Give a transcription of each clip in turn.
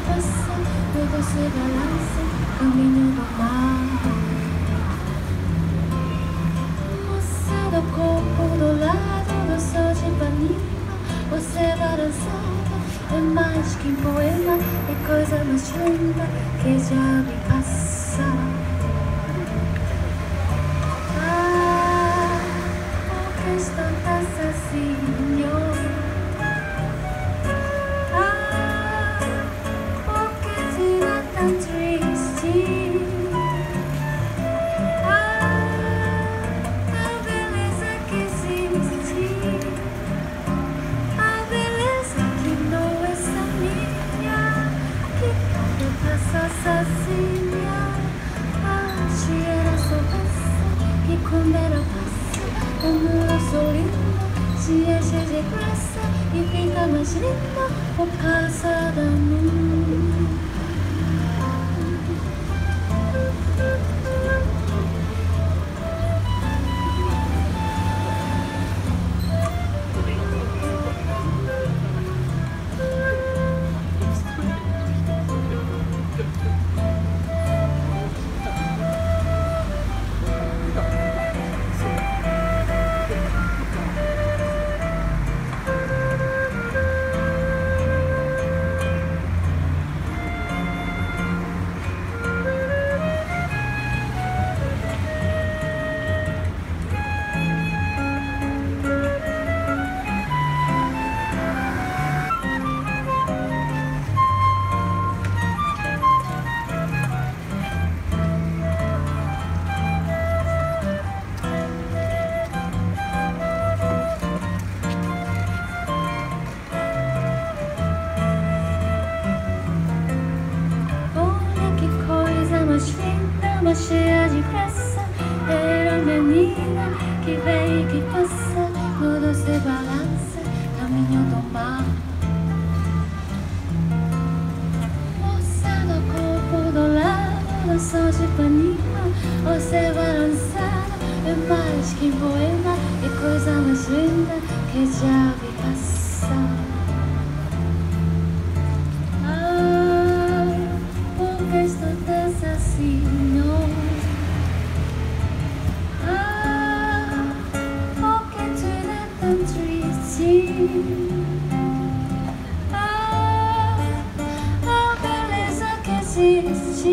passa, tudo se balança, caminho do mar. Moça do corpo do lado do sol de Ipanema, você balançava, é mais que um poema, é coisa mais linda que já vi passar. Estou sozinho. Porque te dá tão triste. A beleza que existe, a beleza que não é só minha, que tudo passa sozinha. Se ela soubesse que quando ela passa, o mundo solido se enche de graça e fica mais lindo por causa da luz. Mas cheia de graça, era a menina que vem e que passa, tudo se balança, caminho do mar. Moça do corpo do lado do sol de Ipanema, você balançada, é mais que um poema, é coisa mais linda que já vi passar. Porque estou tão sozinho. Porque tu é tão triste. A beleza que existe,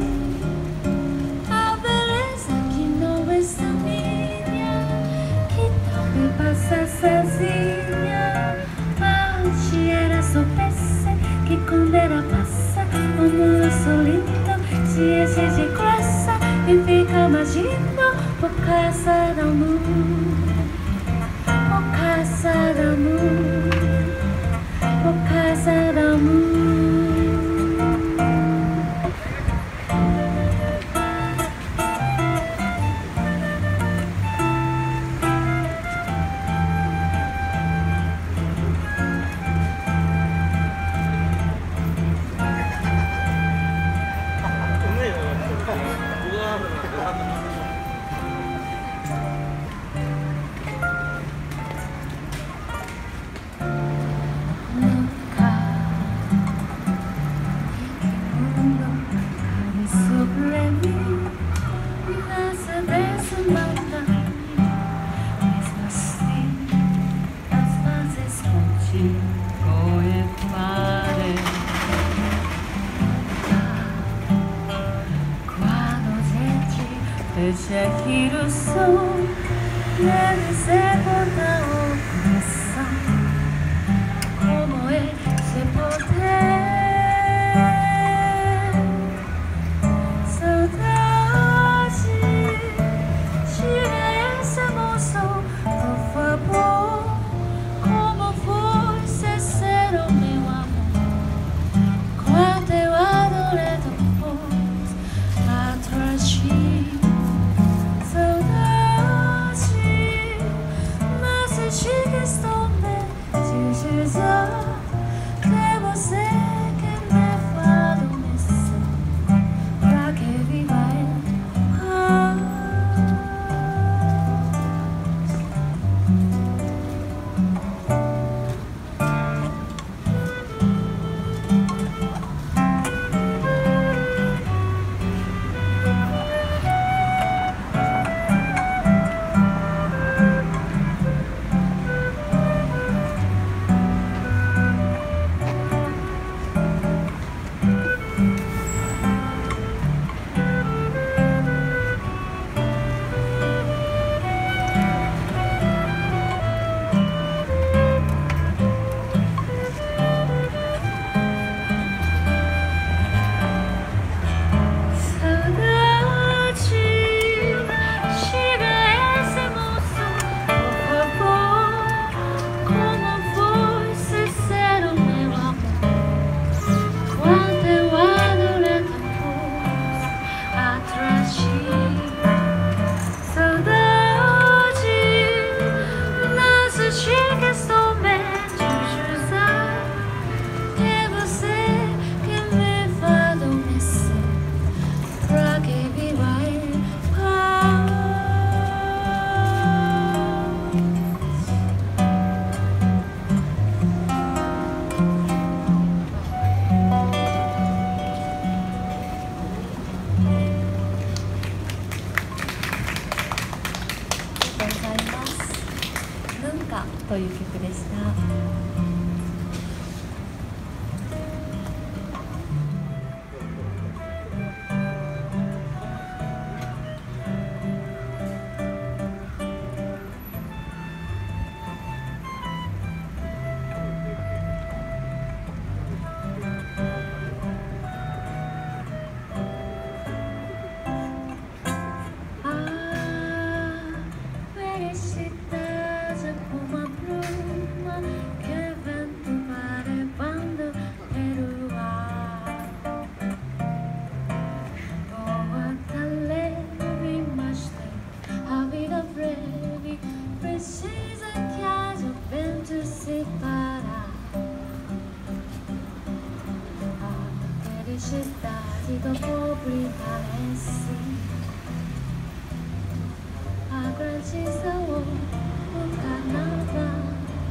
a beleza que não é só minha, que também passa sozinha. Se ela soubesse que quando ela passa, o mundo solido se enche de graça e fica mais lindo por causa da luz, por causa da luz, por causa da luz. Deixa que o sol deve ser botar o coração. Como é se poder? Saudade, tira essa emoção, por favor. Como foi ser o meu amor? Quando eu adorei depois, atrás de felicità dopo privessi a grandeza o un carnaval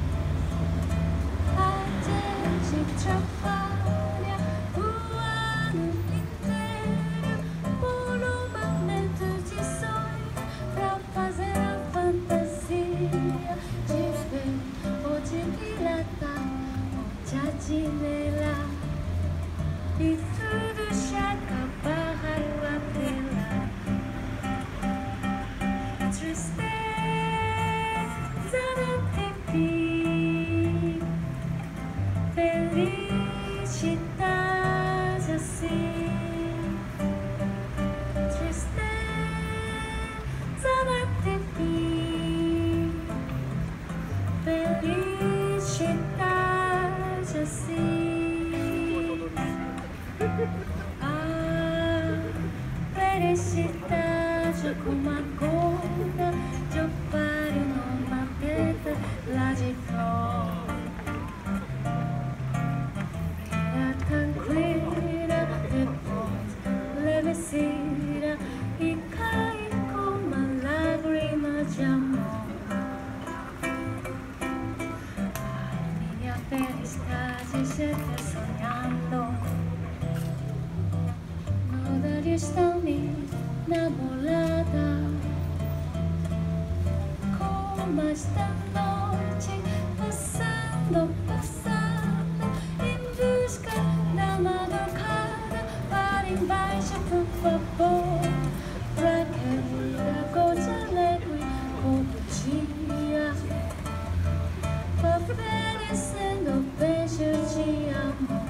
a gente trabalha o ano inteiro por um momento de sonho pra fazer a fantasia de ver ou de dilatar ou de admirar e tudo chega para a tela. Tristeza não tem fim, felicidade assim. Tristeza não tem fim, felicidade assim. Felicidade como a gota de orvalho numa pedra lá de fora. Era tranquila, depois levecida e cai como uma lágrima de amor. Ai, minha felicidade já está sonhando. Está me namorada como esta noite passando, passando em busca da madrugada para embaixo, por favor, pra aquela coisa alegre como dia, oferecendo beijos de amor.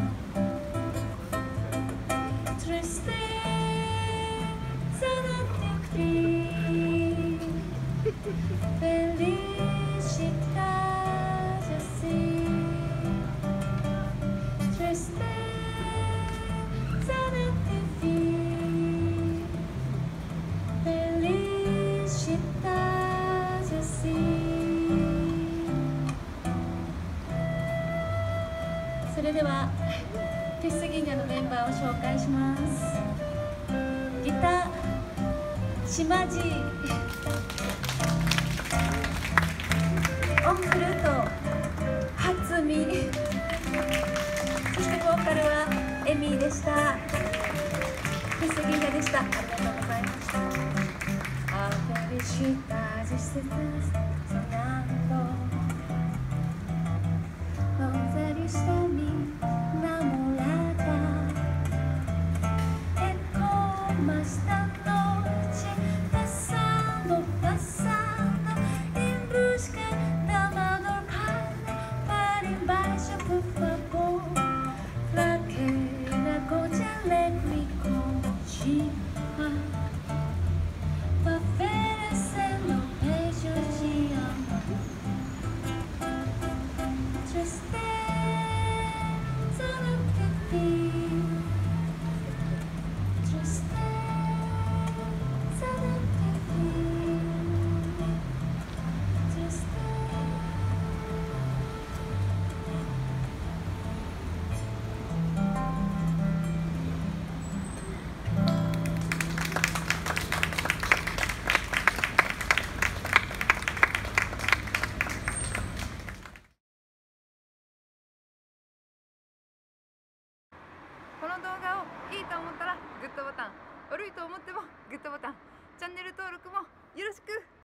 Felicidade assim. Tristeza não tem fim. Felicidade assim. それではピス銀河のメンバーを紹介します。ギター島地、オンフルート初見、そしてボーカルはエミーでした。ピス銀河でした。ありがとうございました。A felicidade se está sonhando, onde está minha namorada, é como esta noite passando, passando em busca da madrugada para embaixo, por favor, pra aquela coisa alegre como dia, oferecendo beijos de amor. Tristeza não tem fim. Tristeza não tem fim. Tristeza. この動画をいいと思ったらグッドボタン、悪いと思ってもグッドボタン、チャンネル登録もよろしく。